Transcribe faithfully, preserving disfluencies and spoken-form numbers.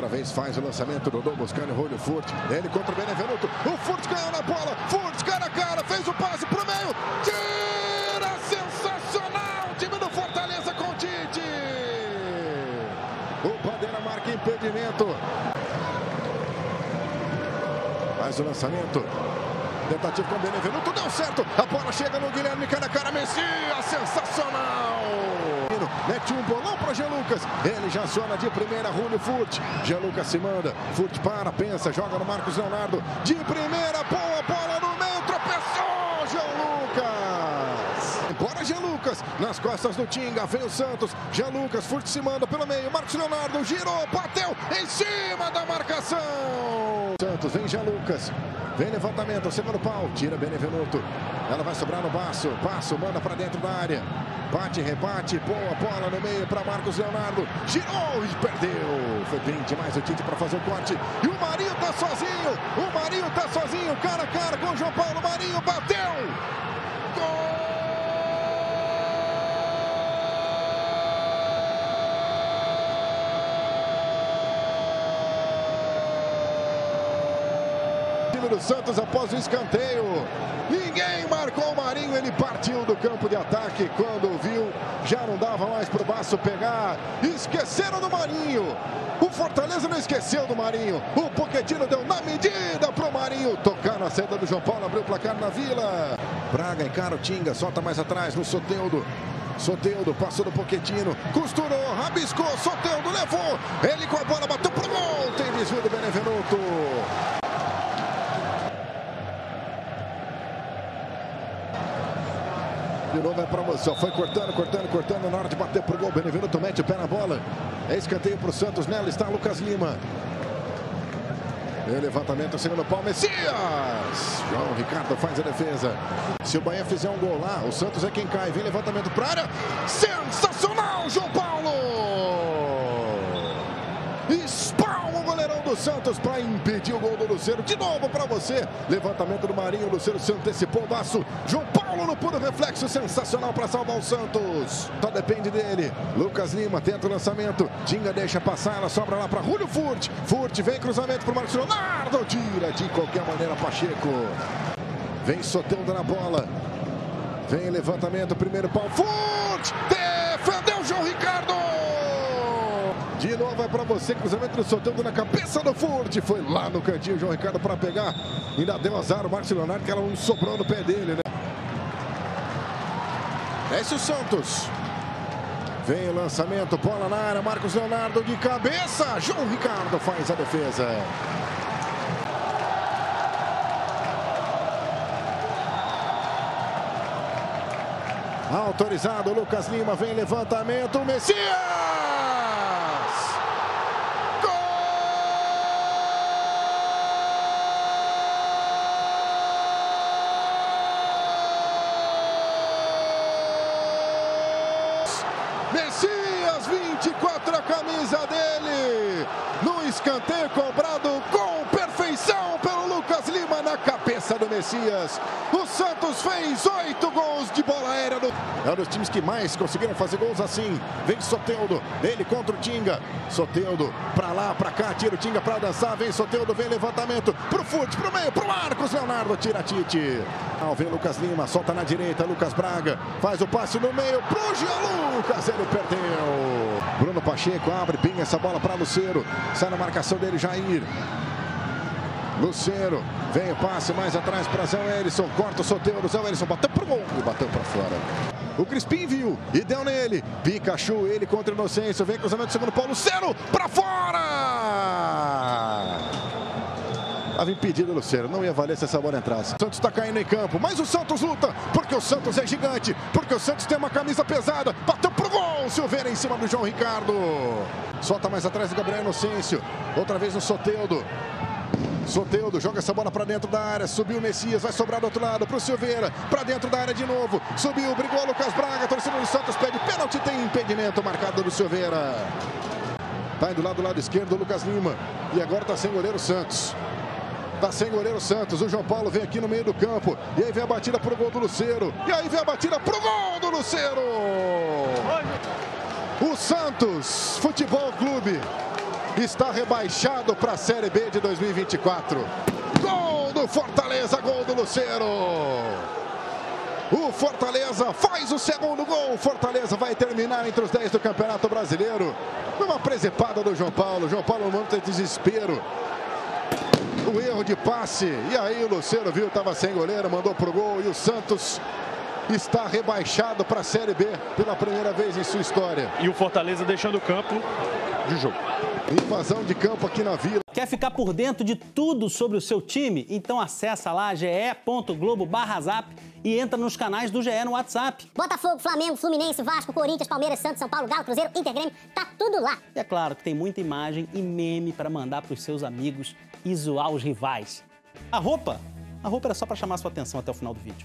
vez faz o lançamento, Dodô buscando o Julio Furt. Ele contra o Benevenuto. O Furt ganhou na bola. Furt cara a cara, fez o passe pro meio. Tira! Sensacional! Time do Fortaleza com o Tite. O Bandeira marca impedimento. Faz o lançamento. Tentativa com o Benevenuto, deu certo. A bola chega no Guilherme, cara a cara, Messias, sensacional. Mete um bolão para Jean Lucas. Ele já aciona de primeira, Julio Furt. Jean Lucas se manda. Furt para, pensa, joga no Marcos Leonardo. De primeira, boa bola no meio, tropeçou Jean Lucas. Embora Jean Lucas, nas costas do Tinga, vem o Santos. Jean Lucas, Furt se manda pelo meio. Marcos Leonardo girou, bateu em cima da marcação. Santos, vem Jean Lucas. Vem levantamento, segundo pau, tira Benevenuto. Ela vai sobrar no Basso. Basso manda para dentro da área. Bate, rebate, boa bola no meio para Marcos Leonardo. Girou e perdeu. Foi bem demais o Tite para fazer o corte. E o Marinho tá sozinho. O Marinho tá sozinho, cara a cara com o João Paulo. Marinho bateu. Gol! Do Santos após o escanteio. Ninguém marcou o Marinho, ele partiu do campo de ataque. Quando viu, já não dava mais para o Basso pegar. Esqueceram do Marinho. O Fortaleza não esqueceu do Marinho. O Pochettino deu na medida para o Marinho tocar na saída do João Paulo, abriu o placar na Vila. Braga encara o Tinga, solta mais atrás no Soteldo. Soteldo passou do Pochettino, costurou, rabiscou, Soteldo levou. Ele com a bola bateu pro gol. Tem desvio do Benevenuto. De novo é para você, foi cortando, cortando, cortando, na hora de bater pro gol, Benevenuto mete o pé na bola, é escanteio pro Santos, nela está Lucas Lima. E levantamento, segundo pau, Messias! João Ricardo faz a defesa. Se o Bahia fizer um gol lá, o Santos é quem cai, vem levantamento para área, sensacional, João Paulo! Espalma o goleirão do Santos para impedir o gol do Lucero, de novo para você, levantamento do Marinho, o Lucero se antecipou, o Basso, João Paulo no puro reflexo, sensacional para salvar o Santos. Só depende dele. Lucas Lima tenta o lançamento. Tinga deixa passar, ela sobra lá para Julio Furt. Furt vem cruzamento para o Marcos Leonardo. Tira de qualquer maneira Pacheco. Vem Soteldo na bola. Vem levantamento, primeiro pau. Furt defendeu João Ricardo. De novo é para você, cruzamento do Soteldo na cabeça do Furt. Foi lá no cantinho o João Ricardo para pegar. Ainda deu azar o Marcos Leonardo, que ela não sobrou no pé dele, né? Desce o Santos. Vem o lançamento, bola na área, Marcos Leonardo de cabeça. João Ricardo faz a defesa. Autorizado, Lucas Lima, vem levantamento, Messias! Messias, vinte e quatro, a camisa dele. No escanteio cobrado com perfeição pelo Lucas Lima na cabeça do Messias. O Santos fez oito gols de bola aérea. No... É um dos times que mais conseguiram fazer gols assim. Vem Soteldo, ele contra o Tinga. Soteldo pra lá, pra cá, tira o Tinga pra dançar. Vem Soteldo, vem levantamento pro Furt, pro meio, pro Marcos Leonardo, tira Tite. Vem Lucas Lima, solta na direita, Lucas Braga, faz o passe no meio pro Jean Lucas, ele perdeu. Bruno Pacheco abre bem essa bola para Lucero, sai na marcação dele, Jair. Lucero, vem o passe mais atrás para Zé Wellison, corta o Soteldo, Zé Wellison bateu pro gol e bateu para fora. O Crispim viu e deu nele, Pikachu, ele contra o Inocêncio, vem cruzamento segundo pau, Lucero para fora! Estava impedido o Lucero, não ia valer se essa bola entrasse. O Santos está caindo em campo, mas o Santos luta, porque o Santos é gigante, porque o Santos tem uma camisa pesada. Bateu pro gol, Silveira em cima do João Ricardo. Solta mais atrás do Gabriel Inocêncio, outra vez no Soteldo. Soteldo joga essa bola para dentro da área, subiu o Messias, vai sobrar do outro lado para o Silveira, para dentro da área de novo, subiu, brigou Lucas Braga, torcedor do Santos pede pênalti, tem impedimento marcado do Silveira. Tá indo lá do lado esquerdo o Lucas Lima, e agora tá sem goleiro Santos. Tá sem goleiro Santos, o João Paulo vem aqui no meio do campo, e aí vem a batida pro gol do Lucero, e aí vem a batida pro gol do Lucero! O Santos Futebol Clube está rebaixado para a Série B de dois mil e vinte e quatro. Gol do Fortaleza, gol do Lucero. O Fortaleza faz o segundo gol. O Fortaleza vai terminar entre os dez do Campeonato Brasileiro. Uma presepada do João Paulo. João Paulo no momento de desespero. O erro de passe. E aí o Lucero viu, estava sem goleiro, mandou pro gol. E o Santos está rebaixado para a Série B pela primeira vez em sua história. E o Fortaleza deixando o campo de jogo. Invasão de campo aqui na Vila. Quer ficar por dentro de tudo sobre o seu time? Então acessa lá ge ponto globo barra zap e entra nos canais do G E no WhatsApp. Botafogo, Flamengo, Fluminense, Vasco, Corinthians, Palmeiras, Santos, São Paulo, Galo, Cruzeiro, Inter, Grêmio, tá tudo lá. E é claro que tem muita imagem e meme para mandar para os seus amigos e zoar os rivais. A roupa? A roupa era só para chamar sua atenção até o final do vídeo.